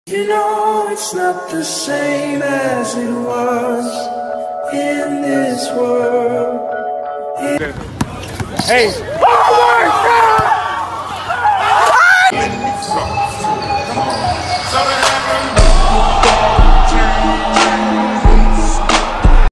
You know it's not the same as it was in this world. Hey.